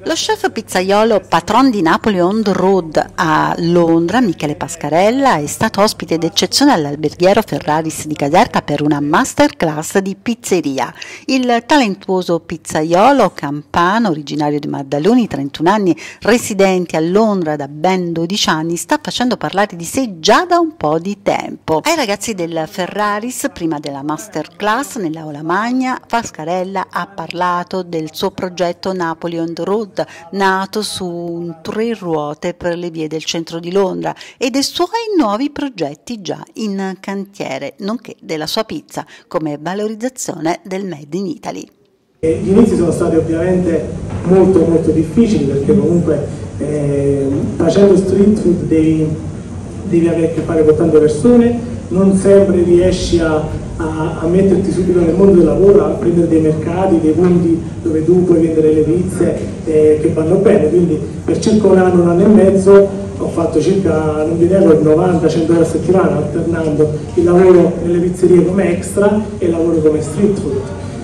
Lo chef pizzaiolo patron di Napoli on the road a Londra, Michele Pascarella, è stato ospite d'eccezione all'alberghiero Ferraris di Caserta per una masterclass di pizzeria. Il talentuoso pizzaiolo campano, originario di Maddaloni, 31 anni, residente a Londra da ben 12 anni, sta facendo parlare di sé già da un po' di tempo. Ai ragazzi del Ferraris, prima della masterclass nell'aula magna, Pascarella ha parlato del suo progetto Napoli on the road, nato su 3 ruote per le vie del centro di Londra, e dei suoi nuovi progetti già in cantiere, nonché della sua pizza come valorizzazione del Made in Italy. Gli inizi sono stati ovviamente molto difficili, perché comunque facendo street food devi avere a che fare con tante persone, non sempre riesci a metterti subito nel mondo del lavoro, a prendere dei mercati, dei punti dove tu puoi vendere le pizze che vanno bene. Quindi per circa un anno e mezzo ho fatto circa, non vi nego, 90-100 ore a settimana, alternando il lavoro nelle pizzerie come extra e il lavoro come street food.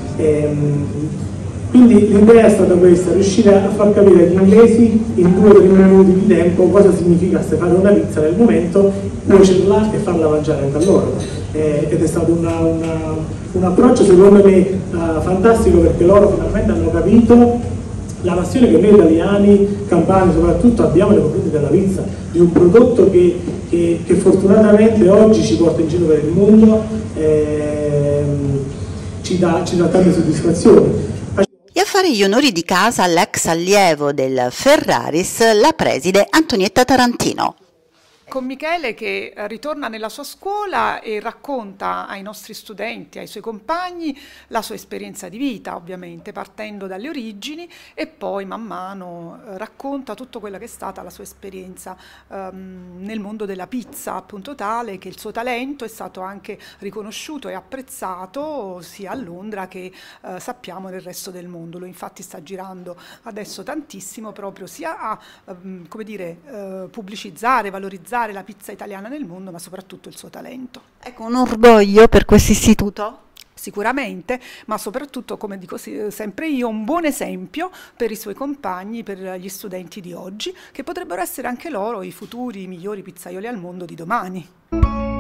Quindi l'idea è stata questa: riuscire a far capire agli inglesi in 2-3 minuti di tempo cosa significa fare una pizza nel momento, cuocerla e farla mangiare anche a loro. Ed è stato un approccio secondo me fantastico, perché loro finalmente hanno capito la passione che noi italiani, campani soprattutto, abbiamo nei confronti della pizza, di un prodotto che fortunatamente oggi ci porta in giro per il mondo, ci dà tante soddisfazioni. E a fare gli onori di casa all'ex allievo del Ferraris, la preside Antonietta Tarantino. Con Michele che ritorna nella sua scuola e racconta ai nostri studenti, ai suoi compagni, la sua esperienza di vita, ovviamente partendo dalle origini, e poi man mano racconta tutto quella che è stata la sua esperienza nel mondo della pizza, appunto, tale che il suo talento è stato anche riconosciuto e apprezzato sia a Londra che sappiamo nel resto del mondo. Lui infatti sta girando adesso tantissimo proprio sia a come dire, pubblicizzare, valorizzare la pizza italiana nel mondo, ma soprattutto il suo talento. Ecco, un orgoglio per questo istituto? Sicuramente, ma soprattutto, come dico sempre io, un buon esempio per i suoi compagni, per gli studenti di oggi, che potrebbero essere anche loro i futuri migliori pizzaioli al mondo di domani.